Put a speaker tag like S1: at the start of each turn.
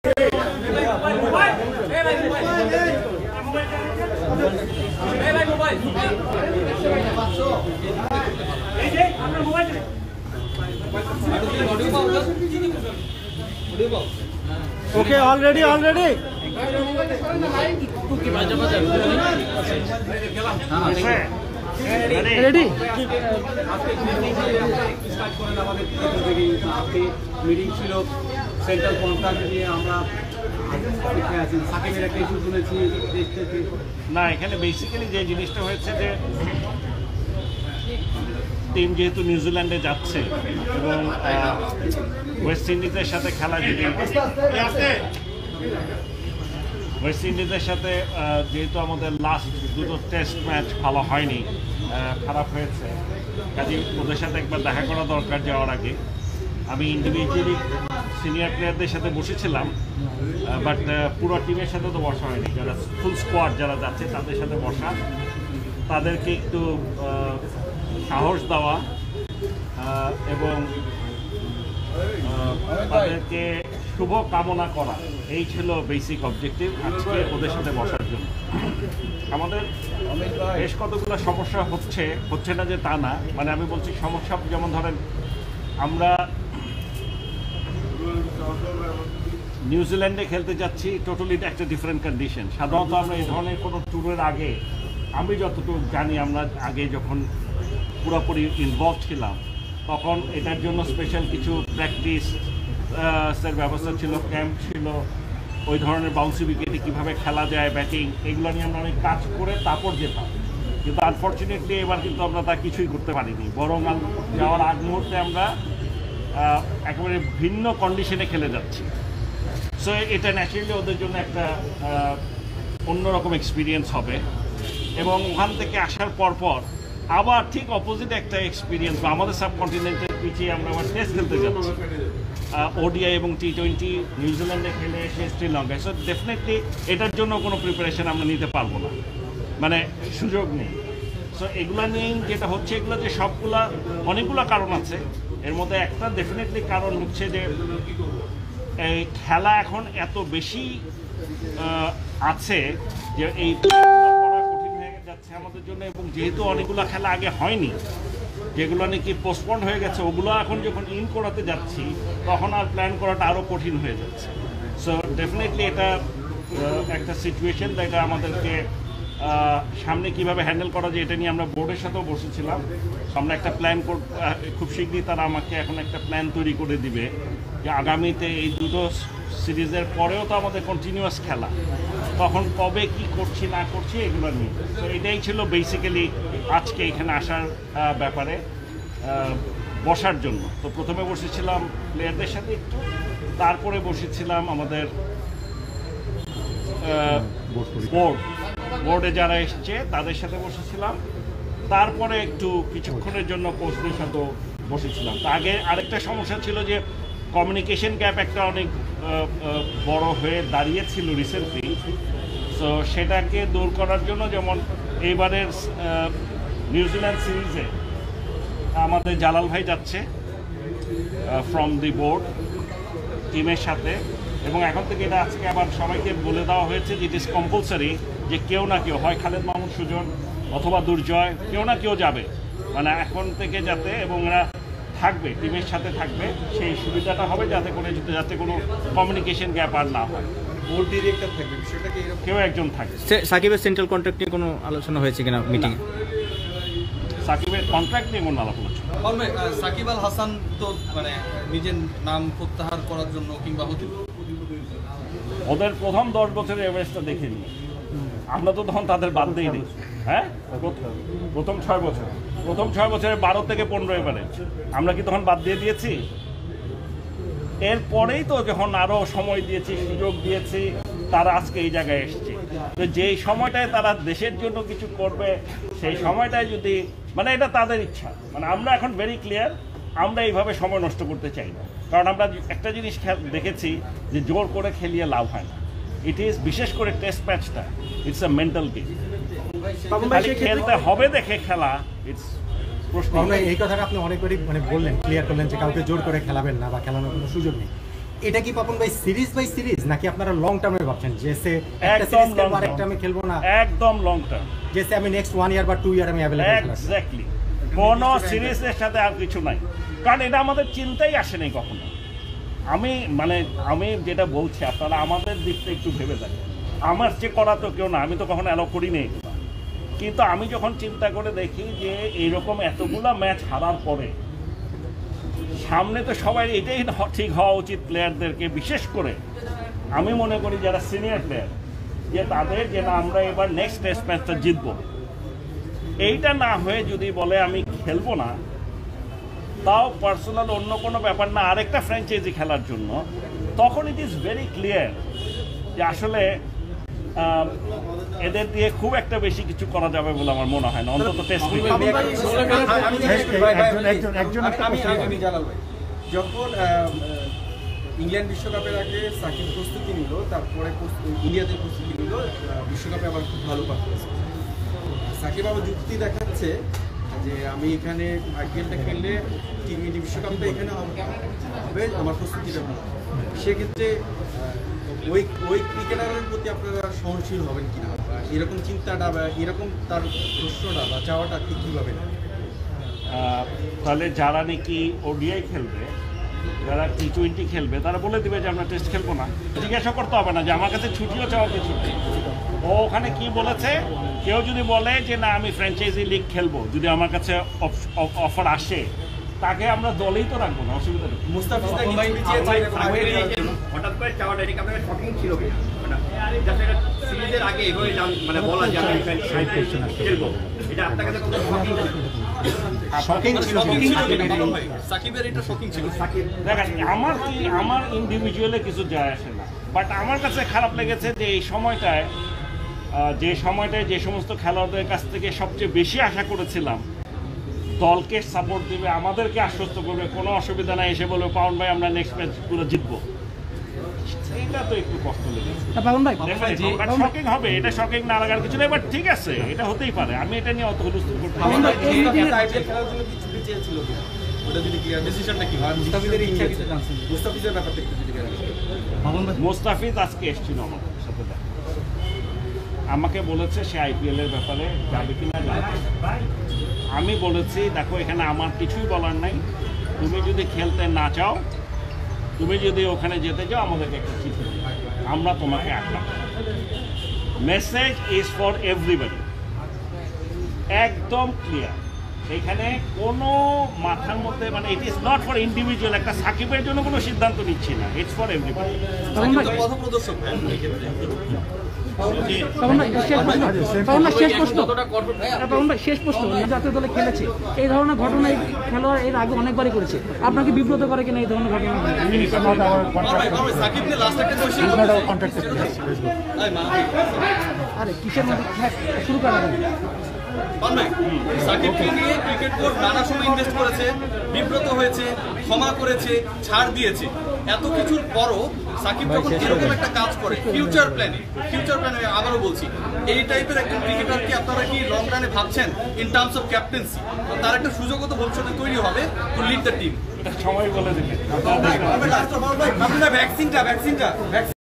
S1: Okay, already. Ready?
S2: Meeting ছিল central contract নিয়ে আমরা সাকিবের একটা ইস্যু শুনেছি না এখানে বেসিক্যালি যে জিনিসটা হয়েছে যে টিম যেহেতু নিউজিল্যান্ডে যাচ্ছে এবং ওয়েস্ট ইন্ডিজের সাথে খেলা ওয়েস্ট ইন্ডিজের সাথে যেহেতু আমাদের লাস্ট দুটো টেস্ট ম্যাচ ভালো হয়নি, খারাপ হয়েছে, কাজে ওদের সাথে একবার দেখা করা দরকার যাওয়ার আগে। আমি ইন্ডিভিজুয়ালি সিনিয়র প্লেয়ারদের সাথে বসেছিলাম, বাট পুরো টিমের সাথে তো বসা হয়নি। যারা ফুল স্কোয়াড যারা যাচ্ছে তাদের সাথে বসা, তাদেরকে একটু সাহস দেওয়া এবং তাদেরকে শুভ কামনা করা, এই ছিল বেসিক অবজেক্টিভ আজকে ওদের সাথে বসার জন্য। আমাদের বেশ কতগুলো সমস্যা হচ্ছে না যে তা না, মানে আমি বলছি সমস্যা যেমন ধরেন আমরা নিউজিল্যান্ডে খেলতে যাচ্ছি, টোটালি একটা ডিফারেন্ট কন্ডিশন। সাধারণত আমরা এই ধরনের কোনো ট্যুরের আগে, আমি যতটুকু জানি, আমরা আগে যখন পুরোপুরি ইনভলভ ছিলাম তখন এটার জন্য স্পেশাল কিছু প্র্যাকটিস ব্যবস্থা ছিল, ক্যাম্প ছিল, ওই ধরনের বাউন্সি উইকেটে কীভাবে খেলা যায়, ব্যাটিং, এগুলো নিয়ে আমরা অনেক কাজ করে তারপর যেতাম। কিন্তু আনফর্চুনেটলি এবার কিন্তু আমরা তা কিছুই করতে পারিনি, বরং যাওয়ার আগ মুহূর্তে আমরা একেবারে ভিন্ন কন্ডিশনে খেলে যাচ্ছি। সো এটা ন্যাচারালি ওদের জন্য একটা অন্যরকম এক্সপিরিয়েন্স হবে এবং ওখান থেকে আসার পর আবার ঠিক অপোজিট একটা এক্সপিরিয়েন্স, বা আমাদের সাবকন্টিনেন্টের পিছিয়ে আমরা আবার টেস্ট খেলতে যাচ্ছি, ওডিআই এবং টি20 নিউজিল্যান্ডে খেলে এসে শ্রীলঙ্কায়। সো ডেফিনেটলি এটার জন্য কোনো প্রিপারেশন আমরা নিতে পারবো না, মানে সুযোগ নেই। সো এগুলো নিয়েই যেটা হচ্ছে, এগুলো যে সবগুলা অনেকগুলো কারণ আছে, এর মধ্যে একটা ডেফিনেটলি কারণ হচ্ছে যে এই খেলা এখন এত বেশি আছে যে এই করা কঠিন হয়ে যাচ্ছে আমাদের জন্য, এবং যেহেতু অনেকগুলো খেলা আগে হয়নি, যেগুলো নাকি পোস্টপন্ড হয়ে গেছে, ওগুলো এখন যখন ইন করাতে যাচ্ছি তখন আর প্ল্যান করাটা আরও কঠিন হয়ে যাচ্ছে। সো ডেফিনেটলি এটা একটা সিচুয়েশন, যেটা আমাদেরকে সামনে কিভাবে হ্যান্ডেল করা যায় এটা নিয়ে আমরা বোর্ডের সাথেও বসেছিলাম। আমরা একটা প্ল্যান খুব শীঘ্রই তারা আমাকে এখন একটা প্ল্যান তৈরি করে দিবে যে আগামীতে এই দুটো সিরিজের পরেও তো আমাদের কন্টিনিউয়াস খেলা, তখন কবে কি করছি না করছি এগুলো নিয়ে। তো এটাই ছিল বেসিক্যালি আজকে এখানে আসার ব্যাপারে বসার জন্য। তো প্রথমে বসেছিলাম প্লেয়ারদের সাথে একটু, তারপরে বসেছিলাম আমাদের বোর্ডে যারা এসছে তাদের সাথে বসেছিলাম, তারপরে একটু কিছুক্ষণের জন্য কোচদের সাথেও বসেছিলাম। তো আগে আরেকটা সমস্যা ছিল যে কমিউনিকেশন গ্যাপ একটা অনেক বড় হয়ে দাঁড়িয়েছিল রিসেন্টলি। সো সেটাকে দূর করার জন্য, যেমন এইবারের নিউজিল্যান্ড সিরিজে আমাদের জালাল ভাই যাচ্ছে ফ্রম দি বোর্ড টিমের সাথে, এবং এখন থেকে এটা আজকে আবার সবাইকে বলে দেওয়া হয়েছে যে ইট ইজ কম্পালসারি যে কেউ না কেউ, হয় খালেদ মাহমুদ সুজন অথবা দুর্জয়, কেউ না কেউ যাবে, মানে এখন থেকে যাতে, এবং এরা থাকবে, টিমের সাথে থাকবে, সেই সুবিধাটা হবে যাতে কোনো কমিউনিকেশন গ্যাপ আর না হয়। বোর্ড ডিরেক্টর থাকবে, বিষয়টা কি কেউ একজন থাকবে।
S1: সাকিবের সেন্ট্রাল কন্ট্রাক্ট নিয়ে কোনো আলোচনা হয়েছে কিনা মিটিংয়ে?
S2: সাকিবের কন্ট্রাক্ট নিয়ে কোনো আলোচনা।
S3: সাকিব আল হাসান তো মানে নিজের নাম প্রত্যাহার করার জন্য কিংবা
S2: ওদের প্রথম 10 বছরের এভারেজটা দেখে নিই, আমরা তো তখন তাদের বাদ দিইনি। হ্যাঁ, প্রথম 6 বছর, প্রথম 6 বছরে 12 থেকে 15 এভারেজ, আমরা কি তখন বাদ দিয়ে দিয়েছি? এরপরেই তো যখন আরও সময় দিয়েছি, সুযোগ দিয়েছি, তারা আজকে এই জায়গায় এসছে। তো যেই সময়টায় তারা দেশের জন্য কিছু করবে, সেই সময়টায় যদি, মানে এটা তাদের ইচ্ছা, মানে আমরা এখন ভেরি ক্লিয়ার, আমরা এইভাবে সময় নষ্ট করতে চাই না। কারণ আমরা একটা জিনিস দেখেছি যে জোর করে খেলিয়ে লাভ হয় না। ইট ইজ, বিশেষ করে টেস্ট ম্যাচটা, ইটস এ মেন্টাল গেম। খেলতে হবে দেখে খেলা, ইটস প্রশ্ন।
S4: এই কথাটা আপনি অনেকবারই মানে বললেন, ক্লিয়ার করলেন যে কাউকে জোর করে খেলাবেন না বা খেলানোর কোনো সুযোগ নেই। এটা কি পাপন ভাই সিরিজ বাই সিরিজ নাকি আপনারা লং টার্মে ভাবছেন যে একটা
S2: একদম
S4: সিরিজ
S2: long
S4: খেলবো আরেকটা
S2: term।
S4: আমি খেলবো না,
S2: একদম লং টার্ম,
S4: যে আমি নেক্সট 1 ইয়ার বা 2 ইয়ার আমি অ্যাভেলেবল থাকবো?
S2: এক্স্যাক্টলি। কোনো সিরিজের সাথে আর কিছু নাই, কারণ এটা আমাদের চিন্তাই আসেনি কখনো। আমি যেটা বলছি, আপনারা আমাদের দিকটা একটু ভেবে দেখেন। আমার চেয়ে করা তো কেউ না, আমি তো কখনো অ্যালাউ করি নেই। কিন্তু আমি যখন চিন্তা করে দেখি যে এইরকম এতগুলা ম্যাচ হারার পরে সামনে তো সবাই এটাই ঠিক হওয়া উচিত প্লেয়ারদেরকে, বিশেষ করে আমি মনে করি যারা সিনিয়র প্লেয়ার, যে তাদের যে না আমরা এবার নেক্সট টেস্ট ম্যাচটা জিতবো। এইটা না হয়ে যদি বলে আমি খেলবো না, তাও পার্সোনাল অন্য কোনো ব্যাপার না, আরেকটা ফ্র্যাঞ্চাইজি খেলার জন্য, তখন ইট ইজ ভেরি ক্লিয়ার যে আসলে এদের দিয়ে খুব একটা বেশি কিছু করা যাবে বলে আমার মনে হয় না, অন্তত টেস্ট
S5: আমি জালাল ভাই, যখন ইংল্যান্ড বিশ্বকাপের আগে সাকিব প্রস্তুতি নিল, তারপরে ইন্ডিয়াতে প্রস্তুতি নিল, বিশ্বকাপে আবার খুব ভালো পারফরমেন্স। সাকিব আবার যুক্তি দেখাচ্ছে যে আমি এখানে আইপিএলটা খেললে টি-20 বিশ্বকাপটা এখানে হবে, আমার প্রস্তুতিটা ভালো। সেক্ষেত্রে ওই ক্রিকেটারের প্রতি আপনারা সহনশীল হবেন কিনা, বা এরকম চিন্তাটা বা এরকম তার প্রশ্নটা বা চাওয়াটা ঠিক কীভাবে না?
S2: তাহলে যারা নাকি ওডিআই খেলবে, যারা টি-20 খেলবে, তারা বলে দিবে যে আমরা টেস্ট খেলবো না, জিজ্ঞাসা করতে হবে না যে আমার কাছে ছুটিও চাওয়ার কিছু নেই। ও ওখানে কি বলেছে, কেউ যদি বলে যে না আমি ফ্র্যাঞ্চাইজি লিগ খেলবো, যদি আমার কাছে অফার আসে, তাকে আমরা দলেই তো রাখবো না, অসুবিধা নেই।
S6: হঠাৎ করে চাওয়াটা এটা আপনার শকিং ছিল কিনা, সিরিজের আগে এভাবে মানে বলা যে আমি খেলবো, এটা আপনার কাছে কত শকিং ছিল?
S3: সাকিবের এটা শকিং ছিল।
S2: দেখেন আমার ইন্ডিভিজুয়ালে কিছু যায় আসে না, বাট আমার কাছে খারাপ লেগেছে যে এই সময়টায় যে সমস্ত খেলোয়াড়দের কাছ থেকে সবচেয়ে বেশি আশা করেছিলাম দলকে সাপোর্ট দিবে, আমাদেরকে আশ্বস্ত করবে, কোনো অসুবিধা নাই, এসে বলবে পাউন ভাই আমরা নেক্সট ম্যাচ পুরো জিতবো, এটা তো একটু কষ্ট লেগেছে। শকিং হবে, এটা শকিং না লাগার কিছু নেই, বাট ঠিক আছে, এটা হতেই পারে, আমি এটা নিয়ে অত হুলস্থুল করতে পারি না।
S5: আইপিএল খেলার জন্য কি ছুটি চেয়েছিল কিনা, ওটা যদি ক্লিয়ার
S3: ডিসিশনটা কি?
S5: মুস্তাফিজের ইচ্ছা কিছু জানছেন, মুস্তাফিজের ব্যাপারটা একটু যদি ক্লিয়ার করেন।
S2: মোস্তাফিজ আজকে এসেছিল আমার সাথে দেখা, আমাকে বলেছে সে আইপিএল এর ব্যাপারে যাবে কিনা জানতে। আমি বলেছি দেখো এখানে আমার কিছুই বলার নাই, তুমি যদি খেলতে না চাও, তুমি যদি ওখানে যেতে চাও, আমাদেরকে একটা চিঠি দিও, আমরা তোমাকে আটকাব। মেসেজ ইজ ফর এভরিবডি, একদম ক্লিয়ার। এখানে কোনো মাথার মধ্যে মানে it is not for individual, একটা সাকিবের জন্য কোনো সিদ্ধান্ত নিচ্ছি না, ইটস ফর এভরিবডি।
S3: পথ প্রদর্শক এই ক্ষেত্রে
S7: শেষ প্রশ্ন, জাতীয় দলে খেলেছে, এই ধরনের ঘটনা খেলোয়াড় এর আগে অনেকবারই করেছে, আপনাকে বিব্রত করে কিনা এই ধরনের ঘটনা?
S3: সাকিবকে লাস্ট একটা কোশ্চেন
S7: আরে কিসের মধ্যে শুরু করা হবে?
S3: সাকিবকে নিয়ে ক্রিকেট বোর্ড নানা সময় ইনভেস্ট করেছে, বিব্রত হয়েছে, ক্ষমা করেছে, ছাড় দিয়েছে, এত কিছুর পরও সাকিব যখন এরকম একটা কাজ করে ফিউচার প্ল্যানে আবারও বলছি, এই টাইপের একজন ক্রিকেটারকে আপনারা কি লং রানে ভাবছেন ইন টার্মস অফ ক্যাপ্টেন্সি? তার একটা সুযোগও তো ভবিষ্যতে তৈরি হবে টু লিড দ্য টিম।
S2: সময় বলে দেবে।
S5: ভ্যাকসিনটা